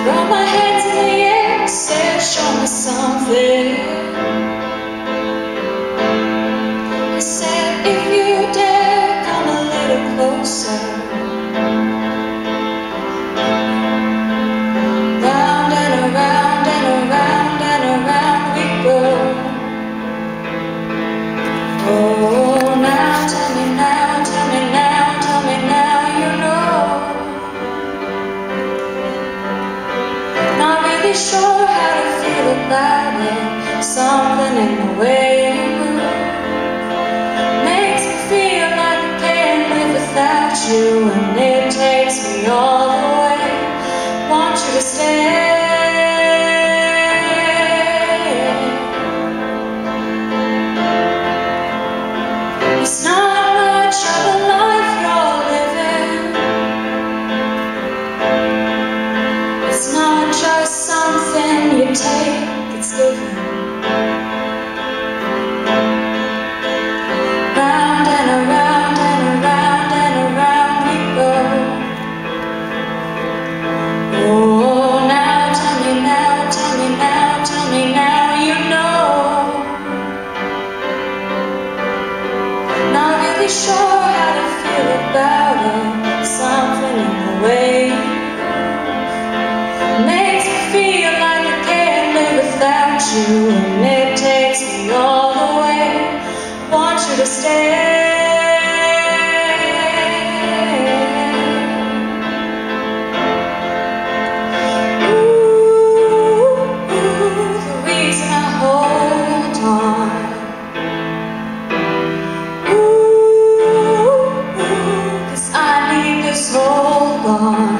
throw my hands in the air, say, show me something. I said, if you dare, come a little closer. Round and around and around and around we go. Oh, now tell me now, tell me now, tell me now, you know. Not really sure how to feel about it. Something in the way you move makes me feel like I can't live without you, and it takes me all the way. Want you to stay. It's not much of a life you're living. It's not just something you take, it's given. Round and around and around and around we go. Oh, now tell me now, tell me now, tell me now, you know. Not really sure how to feel about it. Something in the way you move makes me feel like I can't live without you, and it takes me all the way. Want you to stay. The reason I hold on. Cause I need this hold on.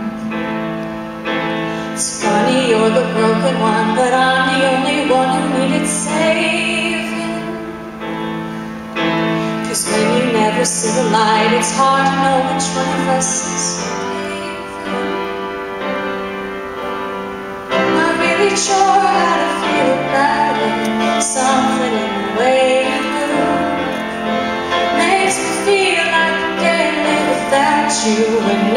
It's funny, you're the broken one, but I'm the only one who needed saving. Cause when you never see the light, it's hard to know which one of us is saving. Not really sure how to feel about it. Something in the way you move makes me feel like I can't live without you, and